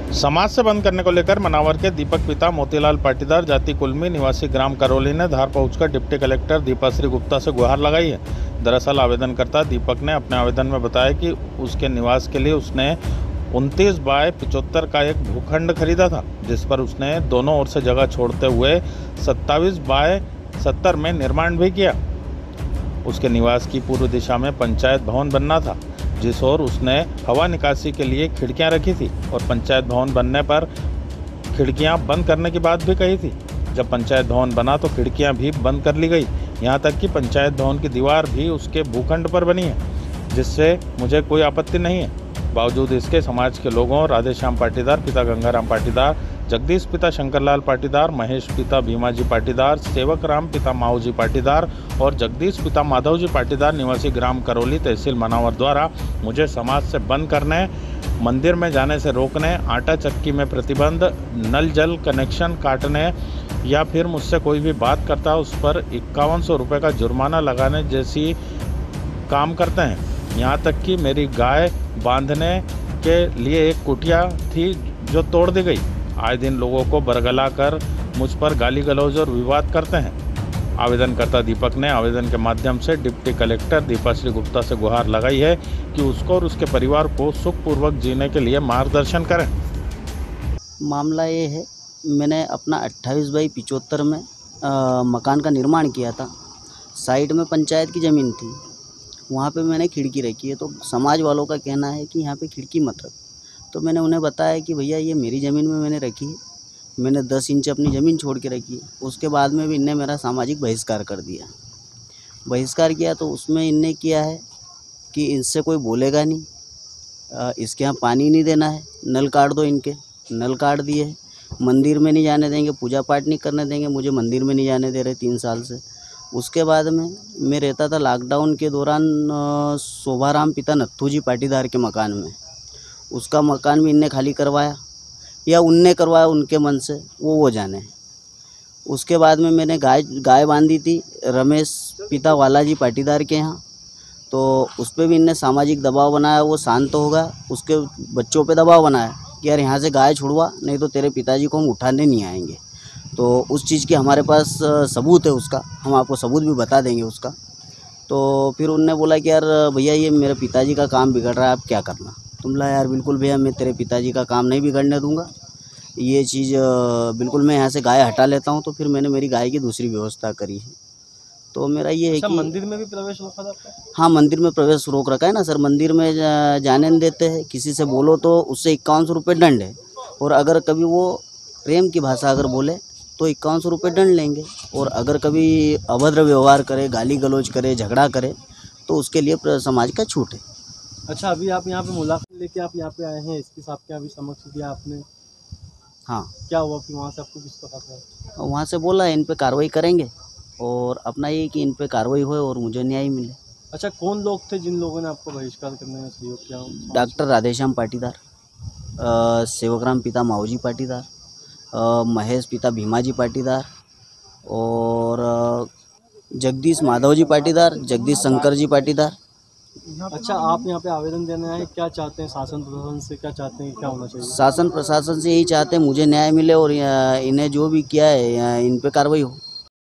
समाज से बंद करने को लेकर मनावर के दीपक पिता मोतीलाल पाटीदार जाति कुलमी निवासी ग्राम करौली ने धार पहुंचकर डिप्टी कलेक्टर दीपाश्री गुप्ता से गुहार लगाई है। दरअसल आवेदनकर्ता दीपक ने अपने आवेदन में बताया कि उसके निवास के लिए उसने 29 बाय 75 का एक भूखंड खरीदा था, जिस पर उसने दोनों ओर से जगह छोड़ते हुए 27 बाय 70 में निर्माण भी किया। उसके निवास की पूर्व दिशा में पंचायत भवन बनना था, जिस ओर उसने हवा निकासी के लिए खिड़कियां रखी थी और पंचायत भवन बनने पर खिड़कियां बंद करने की बात भी कही थी। जब पंचायत भवन बना तो खिड़कियां भी बंद कर ली गई, यहां तक कि पंचायत भवन की दीवार भी उसके भूखंड पर बनी है, जिससे मुझे कोई आपत्ति नहीं है। बावजूद इसके समाज के लोगों राधेश्याम पाटीदार पिता गंगाराम पाटीदार, जगदीश पिता शंकरलाल पाटीदार, महेश पिता भीमाजी पाटीदार, सेवक राम पिता माऊजी पाटीदार और जगदीश पिता माधवजी पाटीदार निवासी ग्राम करौली तहसील मनावर द्वारा मुझे समाज से बंद करने, मंदिर में जाने से रोकने, आटा चक्की में प्रतिबंध, नल जल कनेक्शन काटने या फिर मुझसे कोई भी बात करता है उस पर 5100 रुपये का जुर्माना लगाने जैसी काम करते हैं। यहाँ तक कि मेरी गाय बांधने के लिए एक कुटिया थी जो तोड़ दी गई। आए दिन लोगों को बरगला कर मुझ पर गाली गलौज और विवाद करते हैं। आवेदनकर्ता दीपक ने आवेदन के माध्यम से डिप्टी कलेक्टर दीपाश्री गुप्ता से गुहार लगाई है कि उसको और उसके परिवार को सुखपूर्वक जीने के लिए मार्गदर्शन करें। मामला ये है, मैंने अपना 28 बाई 75 में मकान का निर्माण किया था। साइड में पंचायत की ज़मीन थी, वहाँ पे मैंने खिड़की रखी है। तो समाज वालों का कहना है कि यहाँ पे खिड़की मत रख। तो मैंने उन्हें बताया कि भैया ये मेरी ज़मीन में मैंने रखी है, मैंने 10 इंच अपनी ज़मीन छोड़ के रखी है। उसके बाद में भी इनने मेरा सामाजिक बहिष्कार कर दिया। बहिष्कार किया तो उसमें इनने किया है कि इनसे कोई बोलेगा नहीं, इसके यहाँ पानी नहीं देना है, नल काट दो इनके। नल काट दिए है। मंदिर में नहीं जाने देंगे, पूजा पाठ नहीं करने देंगे, मुझे मंदिर में नहीं जाने दे रहे 3 साल से। उसके बाद में मैं रहता था लॉकडाउन के दौरान शोभाराम पिता नत्थूजी पाटीदार के मकान में। उसका मकान भी इनने खाली करवाया या उनने करवाया, उनके मन से वो जाने। उसके बाद में मैंने गाय बांधी थी रमेश पिता वालाजी पाटीदार के यहाँ, तो उस पर भी इनने सामाजिक दबाव बनाया। वो शांत होगा, उसके बच्चों पे दबाव बनाया कि यार यहाँ से गाय छुड़वा, नहीं तो तेरे पिताजी को हम उठाने नहीं आएंगे। तो उस चीज़ की हमारे पास सबूत है उसका, हम आपको सबूत भी बता देंगे उसका। तो फिर उनने बोला कि यार भैया ये मेरे पिताजी का काम बिगड़ रहा है, आप क्या करना। तुम बोला यार बिल्कुल भैया मैं तेरे पिताजी का काम नहीं बिगड़ने दूंगा, ये चीज़ बिल्कुल मैं यहाँ से गाय हटा लेता हूँ। तो फिर मैंने मेरी गाय की दूसरी व्यवस्था करी है। तो मेरा ये है कि मंदिर में भी प्रवेश रोका था आपका? हाँ, मंदिर में प्रवेश रोक रखा है ना सर। मंदिर में जाने नहीं देते हैं, किसी से बोलो तो उससे 5100 रुपये दंड है। और अगर कभी वो प्रेम की भाषा अगर बोले तो 5100 रुपये दंड लेंगे। और अगर कभी अभद्र व्यवहार करे, गाली गलौज करे, झगड़ा करे तो उसके लिए समाज का छूट है। अच्छा, अभी आप यहाँ पे मुलाकात लेके आप यहाँ पे आए हैं, इसके साथ क्या अभी समक्ष दिया आपने? हाँ। क्या हुआ फिर वहाँ से आपको किस तरह का? वहाँ से बोला इन पे कार्रवाई करेंगे और अपना ये कि इन पे कार्रवाई होए और मुझे न्याय मिले। अच्छा, कौन लोग थे जिन लोगों ने आपको बहिष्कार करने में सहयोग किया? डॉक्टर राधेश्याम पाटीदार, सेवकराम पिता माऊजी पाटीदार, महेश पिता भीमाजी पाटीदार और जगदीश माधवजी पाटीदार, जगदीश शंकरजी पाटीदार। अच्छा, आप यहाँ पे आवेदन देने आए, क्या चाहते हैं शासन प्रशासन से, क्या चाहते हैं, क्या होना चाहिए? शासन प्रशासन से यही चाहते हैं मुझे न्याय मिले और इन्हें जो भी किया है इन पे कार्रवाई हो।